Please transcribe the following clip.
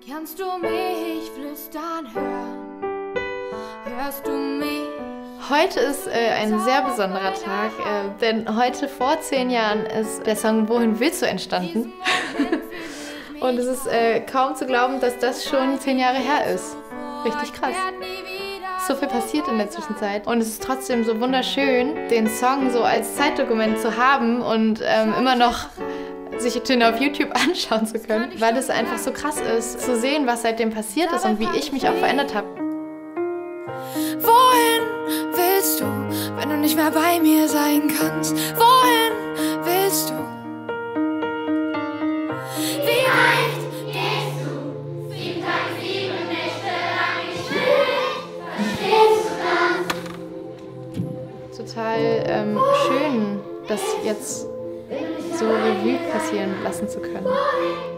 Kannst du mich flüstern hören? Hörst du mich? Heute ist ein sehr besonderer Tag, denn heute vor 10 Jahren ist der Song Wohin willst du entstanden. Und es ist kaum zu glauben, dass das schon 10 Jahre her ist. Richtig krass. So viel passiert in der Zwischenzeit. Und es ist trotzdem so wunderschön, den Song so als Zeitdokument zu haben und immer noch sich den auf YouTube anschauen zu können, weil es einfach so krass ist, zu sehen, was seitdem passiert ist und wie ich mich auch verändert habe. Wohin willst du, wenn du nicht mehr bei mir sein kannst? Wohin willst du? Wie weit gehst du? 7 Tage, 7 Nächte lang, ich will. Verstehst du das? Total schön, das jetzt so Revue passieren lassen zu können.